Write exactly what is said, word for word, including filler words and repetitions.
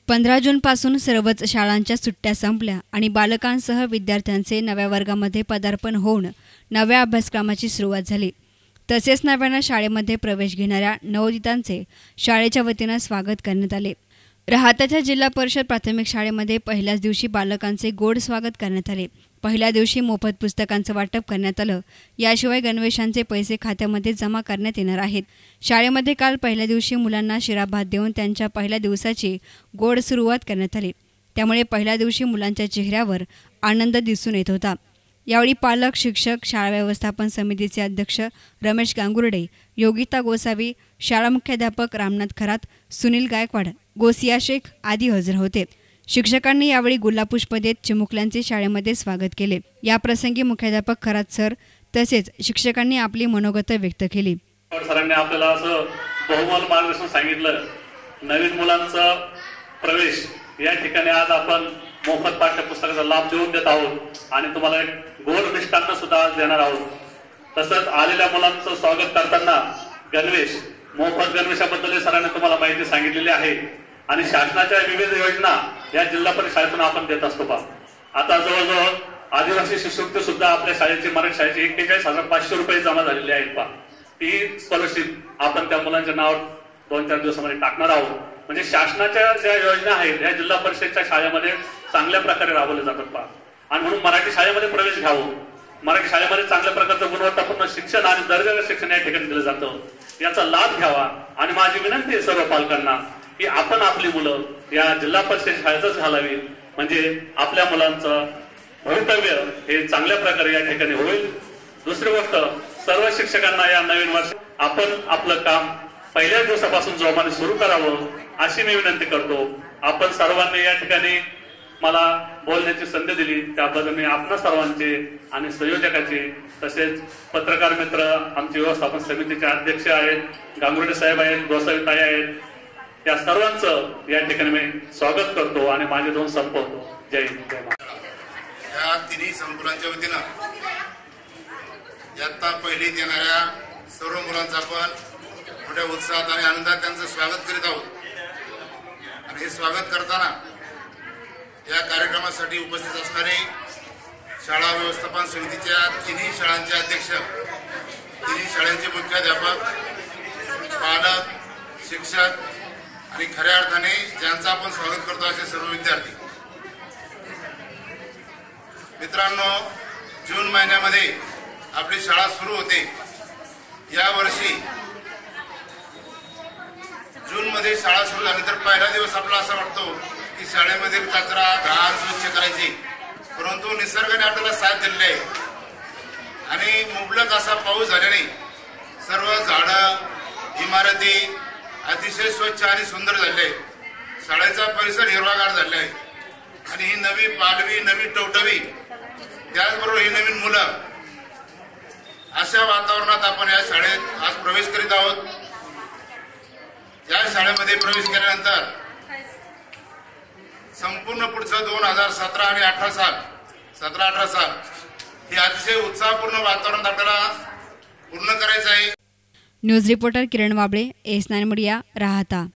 पंधरा जूनपासून सर्वच शाळांच्या सुट्ट्या संपल्या आणि बालकांसह विद्यार्थ्यांचे नव्या वर्गामध्ये पदार्पण होऊन नव्या अभ्यासक्रमाची सुरुवात झाली। तसेच नव्यानं शाळेमध्ये प्रवेश घेणाऱ्या नवोदितांचे शाळेच्या वतीनं स्वागत करण्यात आले। राहाताच्या जिल्हा परिषद प्राथमिक शाळेमध्ये पहिल्याच दिवशी बालकांचे गोड स्वागत करण्यात आले। पहिल्या दिवशी मोफत पुस्तकांचं वाटप करण्यात आलं। याशिवाय गणवेशांचे पैसे खात्यामध्ये जमा करण्यात येणार आहेत। शाळेमध्ये काल पहिल्या दिवशी मुलांना शिराभात देऊन त्यांच्या पहिल्या दिवसाची गोड सुरुवात करण्यात आली। त्यामुळे पहिल्या दिवशी मुलांच्या चेहऱ्यावर आनंद दिसून येत होता। यावेळी पालक, शिक्षक, शाळा व्यवस्थापन समितीचे अध्यक्ष रमेश गांगुर्डे, योगिता गोसावी, शाळा मुख्याध्यापक रामनाथ खरात, सुनील गायकवाड, गोसिया शेख आदी हजर होते। शिक्षकांनी यावेळी गुलाबपुष्प देत चिमुकल्यांचे शाळेमध्ये स्वागत केले। या प्रसंगी मुख्याध्यापक खरात सर तसेच शिक्षकांनी आपली मनोगत व्यक्त केली। सरांनी आपल्याला असं बहुमोल मार्गदर्शन सांगितलं। नवीन मुलांचा प्रवेश या ठिकाणी आज आपण मोफत पाठ्यपुस्तकाचा लाभ देऊन देत आहोत आणि तुम्हाला एक गोड मिष्टान्न सुद्धा आज देणार आहोत। तसंच आलेल्या मुलांचं स्वागत करताना गणवेश, मोफत गणवेशाबद्दल सरांनी तुम्हाला माहिती सांगितलेली आहे आणि शासनाच्या विविध योजना या जिल्हा परिषद शाळेतून आपण देत असतो पा। आता जवळजवळ आदिवासी शिष्यवृत्ती सुद्धा आपल्या शाळेची मराठी शाळेची एक्केचाळीस हजार पाचशे रुपये जमा झालेले आहेत पा। ती स्कॉलरशिप आपण त्या मुलांच्या नावावर दोन चार दिवसामध्ये टाकणार आहोत। म्हणजे शासनाच्या ज्या योजना आहेत या जिल्हा परिषदच्या शाळेमध्ये चांगल्या प्रकारे राबवल्या जातात पा। आणि म्हणून मराठी शाळेमध्ये प्रवेश घ्यावं, मराठी शाळेमध्ये चांगल्या प्रकारचं गुणवत्तापूर्ण शिक्षण आणि दर्जाचं शिक्षण या ठिकाणी दिलं जातं। याचा लाभ घ्यावा आणि माझी विनंती आहे सर्व पालकांना की आपण आपली मुलं या जिल्हा परिषद शाळेतच घालावी, म्हणजे आपल्या मुलांचं भवितव्य हे चांगल्या प्रकारे या ठिकाणी होईल। दुसरी गोष्ट, सर्व शिक्षकांना या नवीन वर्ष आपण आपलं काम पहिल्या दिवसापासून जोमाने सुरू करावं अशी मी विनंती करतो। आपण सर्वांनी या ठिकाणी मला बोलण्याची संधी दिली त्याबद्दल मी आपणा सर्वांचे आणि संयोजकाचे तसेच पत्रकार मित्र, आमचे व्यवस्थापन समितीचे अध्यक्ष आहेत, गांगुर्डे साहेब आहेत, गोसावी ताई आहेत, या सर्वांचं या ठिकाणी मी स्वागत करतो आणि माझे दोन संपवतो। जय हिंद, जय महाराष्ट्र। या तिन्ही संकुलांच्या वतीनं इयत्ता पहिलीत येणाऱ्या सर्व मुलांचं आपण मोठ्या उत्साहात आणि आनंदात त्यांचं स्वागत करीत आहोत। आणि हे स्वागत करताना या कार्यक्रमासाठी उपस्थित असणारे शाळा व्यवस्थापन समितीच्या तिन्ही शाळांचे अध्यक्ष, तिन्ही शाळांचे मुख्याध्यापक, पालक, शिक्षक आणि खऱ्या अर्थाने ज्यांचं आपण स्वागत करतो असे सर्व विद्यार्थी मित्रांनो, जून महिन्यामध्ये आपली शाळा सुरू होते। या वर्षी जून मध्ये शाळा सुरू झाली तर पहिला दिवस आपला असा वाटतो की शाळेमध्ये कचरा घाण स्वच्छ करायची, परंतु निसर्गाने आपल्याला साथ दिलेली आहे आणि मुबलक असा पाऊस झाल्याने सर्व झाडं, इमारती अतिशय स्वच्छ आणि सुंदर झाले। शाळेचा परिसर हिरवागार झाला आहे आणि ही नवी पालवी, नवी टवटवी, त्याचबरोबर ही नवीन मुलं, अशा वातावरणात आपण या शाळेत आज प्रवेश करीत आहोत। या शाळेमध्ये प्रवेश केल्यानंतर संपूर्ण पुढचं दोन हजार सतरा आणि अठरा साल सतरा अठरा साल हे अतिशय उत्साहपूर्ण वातावरण आपल्याला पूर्ण करायचं आहे। News reporter Kiran Wable, S nine media, राहाता।